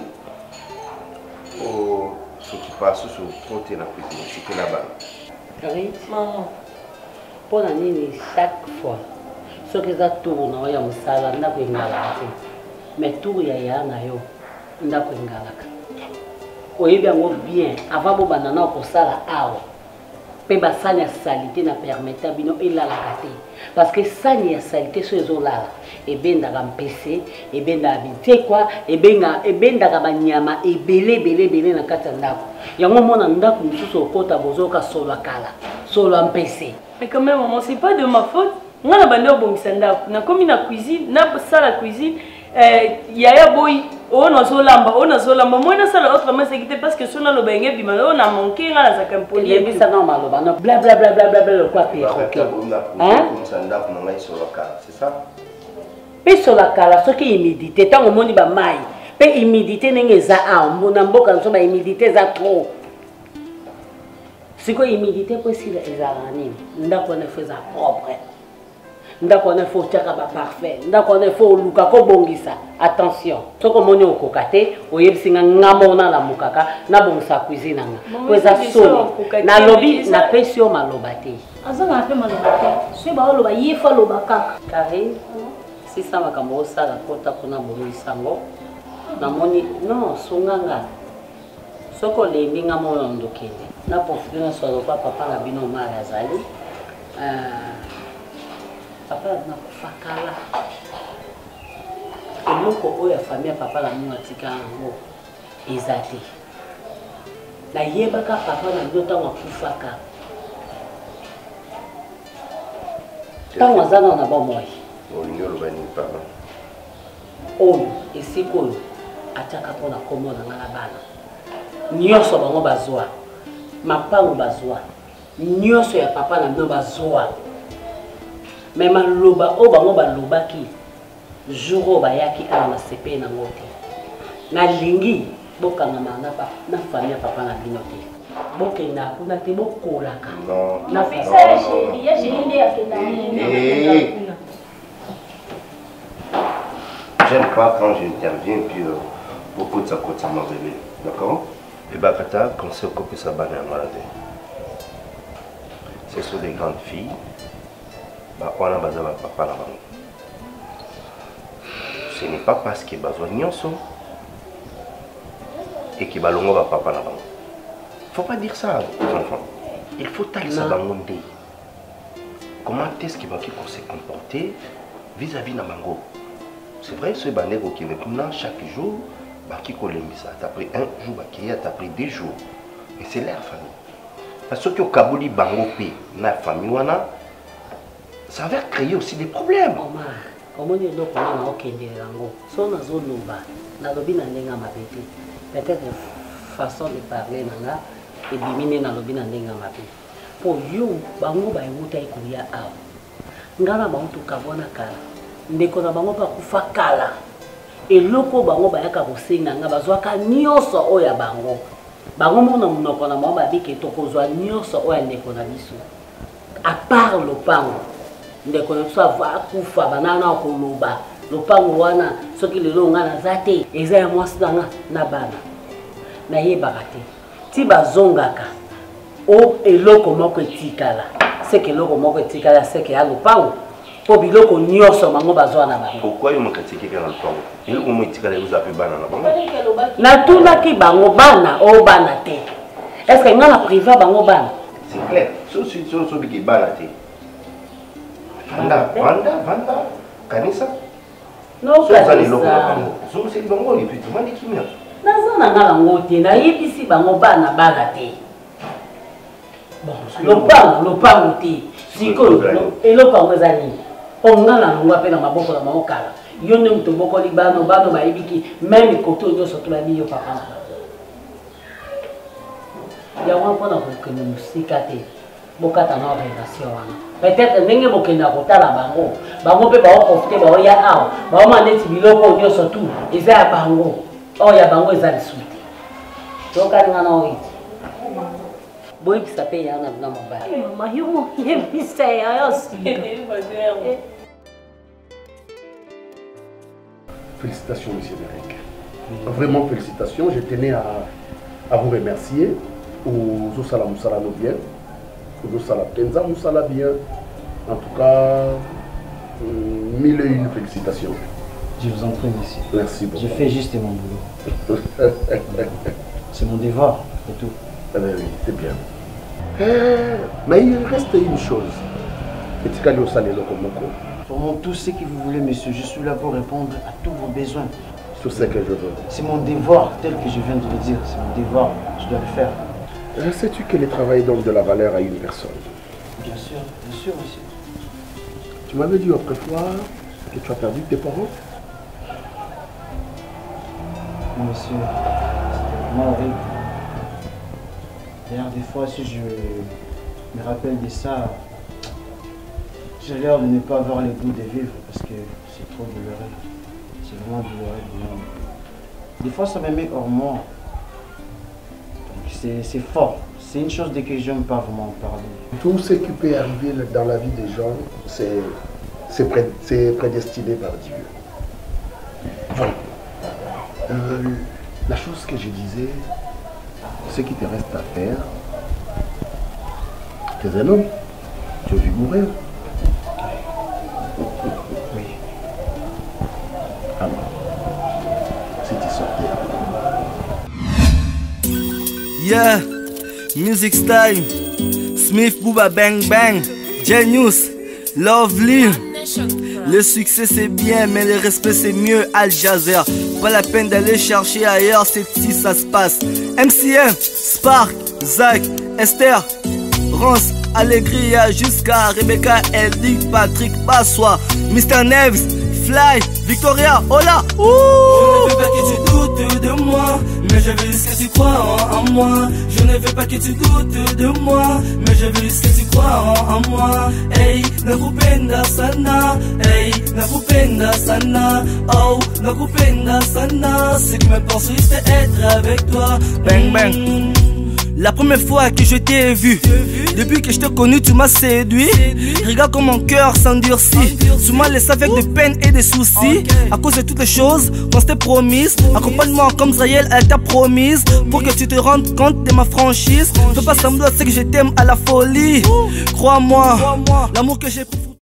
ce qui passe sur côté la cuisine, c'était là-bas. Oui, maman. Pour l'année chaque fois, ce que ça tourne, on y a un salade, on a pris mais tout y a na yo, on a pris oui bien avant de banana pour ça là pe basani ya salité na permettre bino elalaka te parce que sani ya salité so ezolala ebendaka mpese ebendaka bitekwa ebendaka banyama ebele na kati ya ndako yango mona ndako mosusu okota bozoka solo ya kala solo ya mpese. Mais quand même maman c'est pas de ma faute nga na bande obongisa ndako nakomi na cuisine na sala cuisine Yaya boy, on a solamba, moi na sala autrement c'est que parce que sona lo benge bima on a manqué na za kamponi. Il est ça normal lo bana bla bla bla bla bla le quoi pire. Hein? C'est ça? Pe sur la kala ce qui humidité tant au moni ba mai. Pe humidité nenge za a mona mboka nso ba humidité za trop. Siko humidité possible ezalani. Ndako na feza propre. Ndako na faut tiaka ba parfait. Ndako na faut luka ko bongisa. Attention. Soko moni okokate oyebsinga ngamona la mukaka na bongisa cuisine nga. Kweza solo. Na lobby na pesio malobate. Azanga pe malobate. Swe ba loba yefa loba kaka. Karine si ça va comme ça la kota kuna bolo isango. Na moni non sunganga. Soko le mbinga mo ndokende. Na profiter na so papa na bino mara azali. Papa na kufakala. Eloko oyo famille papa la mwa tika ngo ezate. Na yebaka papa na bino tango kufaka. Tango azana na bomoi. Oyo esiko ataka pona komona ngala bana. Nyoso bango bazwa. Mapango bazwa. Nyoso ya papa na bino bazwa. Mais maloba o bango balobaki jour bayaki ala na CP na ngote. Na lingi bokanga na papa na famille papa na bino te. Bokenda kuna te bokolaka. Na fisa ya chérie, ya chérie nde akenda. J'aime pas quand j'interviens puis beaucoup de ça m'a révélé. D'accord? Et Bakata, quand c'est au copie ça banane malade. Ce sont des grandes filles. On a besoin de papa là-bas. Ce n'est pas parce qu'il y a besoin de nyonso et qu'il y a besoin de papa là-bas. Il ne faut pas dire ça aux enfants. Il faut aller ça dans le monde. Comment est-ce qu'il va se comporter vis-à-vis de Mango? C'est vrai, ce bandé qui est maintenant chaque jour, tu as pris un jour, tu as pris 2 jours. Mais c'est leur famille. Parce que au Kabouli, Bango, la famille, ça va créer aussi des problèmes. Omar, comment est-ce qu'on a okende lango? Son azoloba, na lobi na ndenga mabete. Peut-être façon de parler nanga et bimine na lobi na ndenga mabete. Pour you, bango ba emuta ikulia awa. Ngana ba mutu kabona kala. Ndeko na bango pa kufa kala. Eloko bango ba yaka kosenga nga bazwaka nyoso oya bango. Bango mona munoko na mama bike tokozwa nyoso oya ndeko na biso. À part le pango. Ndeko na biso ava kufa banana koloba. Le pango wana soki lelo ngana zate eza ya mwasi na bana. Na yebaka te. Ti bazongaka o eloko moko etikala. C'est que eloko moko etikala c'est que ya le pango. Po biloko nyonso bango bazwa na bango. Pourquoi yo makatiki kana le pango? Il au moins etikala yo zapi bana na bango. Na tuna ki bango bana o bana te. Est-ce que ngana privé bango bana? C'est clair. So biki bana te. Vanda kanisa. No kanisa. So c'est bango et puis tu m'as dit qui m'a. Nazana ngala ngote na yebisi bango bana bana te. Bon, le pango te. Siko eloko ngozali. Ongala ngwa pe na maboko na maokala. Yo ne muto boko li bano ba yebiki même koto nyo soto la biyo papa. Ya wan pona ko ke musika te. Bokata na relation wana. Peut-être ndenge bokenda kotala bango. Bango pe ba profiter ba ya aw. Ba ma neti biloko nyo soto. Eza ya bango. Oh ya bango eza lisuti. Toka ngana oyi. Boy qui s'appelle Yana dans mon bar. Maman, il est mystère aussi. Félicitations, monsieur Derek. Vraiment félicitations. Je tenais à vous remercier. Aux Osala Moussala no bien. Aux Osala Penza Moussala bien. En tout cas, 1001 félicitations. Je vous en prie, monsieur. Merci beaucoup. Je fais juste mon boulot. C'est mon devoir, c'est tout. Ah ben oui, c'est bien. Mais il reste une chose. Vraiment tout ce que vous voulez, monsieur. Je suis là pour répondre à tous vos besoins. Tout ce que je veux. C'est mon devoir, tel que je viens de le dire. C'est mon devoir. Je dois le faire. Sais-tu que le travail donne de la valeur à une personne? Bien sûr, monsieur. Tu m'avais dit autrefois que tu as perdu tes parents? monsieur. C'était vraiment horrible. D'ailleurs, des fois, si je me rappelle de ça, j'ai l'air de ne pas avoir le goût de vivre parce que c'est trop douloureux. C'est vraiment douloureux. Des fois, ça me met hors moi. C'est fort. C'est une chose de que je n'aime pas vraiment parler. Tout ce qui peut arriver dans la vie des gens, c'est prédestiné par Dieu. Voilà. La chose que je disais, ce qui te reste à faire, tu es un homme, tu as vu mourir. Oui. Alors, si tu sortais. Yeah, music style, Smith Booba Bang Bang, Genius, Lovely. Le succès c'est bien, mais le respect c'est mieux. Al Jazeera, pas la peine d'aller chercher ailleurs, c'est ici ça se passe. MCM, Spark, Zach, Esther, Rance, Allegria, jusqu'à Rebecca, Eldick, Patrick, Passois, Mr. Neves, Fly, Victoria, hola. Je ne veux pas que tu doutes de moi, mais je veux juste que tu crois en moi. Je ne veux pas que tu doutes de moi, mais je veux juste que tu crois en moi. Hey, nakupenda sana, hey, nakupenda sana, oh, nakupenda sana. Ce qui me pense juste être avec toi. Bang bang. La première fois que je t'ai vu, depuis que je t'ai connu, tu m'as séduit. Regarde comme mon cœur s'endurcit. Tu m'as laissé avec de peines et des soucis. À cause de toutes les choses qu'on s'était promises. Accompagne-moi comme Israël, elle t'a promise. Pour que tu te rendes compte de ma franchise. Fais pas semblant, c'est que je t'aime à la folie. Crois-moi, l'amour que j'ai pour